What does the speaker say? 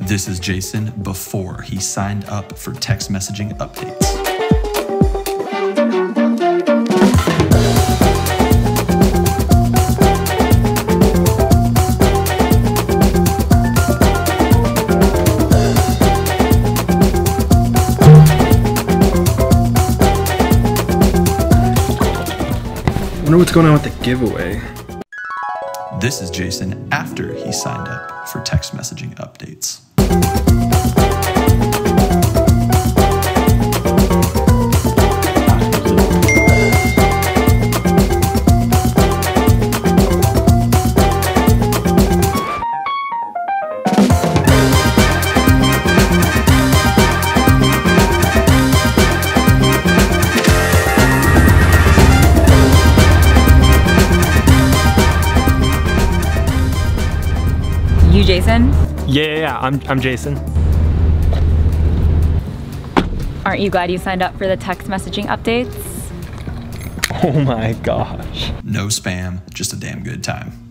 This is Jason before he signed up for text messaging updates. I wonder what's going on with the giveaway. This is Jason after he signed up for text messaging updates. You Jason? Yeah, I'm Jason. Aren't you glad you signed up for the text messaging updates? Oh my gosh. No spam, just a damn good time.